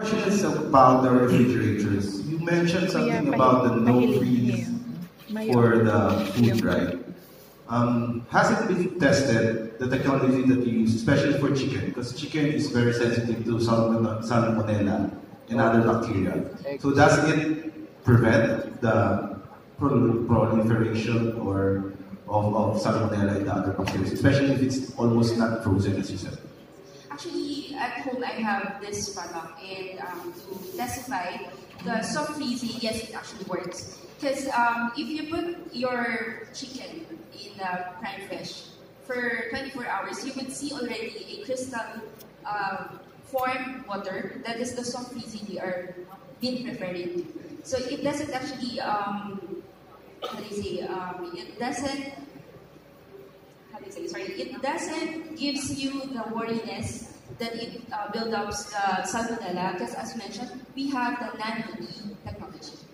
question is about the refrigerators. You mentioned something about the no freeze for the food, right? Has it been tested, the technology that you use, especially for chicken? Because chicken is very sensitive to salmonella and other bacteria. So does it prevent the proliferation of salmonella and the other bacteria, especially if it's almost not frozen, as you said? Actually, at home I have this product, and to testify, the soft freezing, yes, it actually works. Because if you put your chicken in the prime fresh for 24 hours, you would see already a crystal form water. That is the soft freezing we are been preferring to. So it doesn't actually, how do you say, it doesn't sorry, it doesn't gives you the worriness that it builds up the salmonella, because as mentioned, we have the nano-E technology.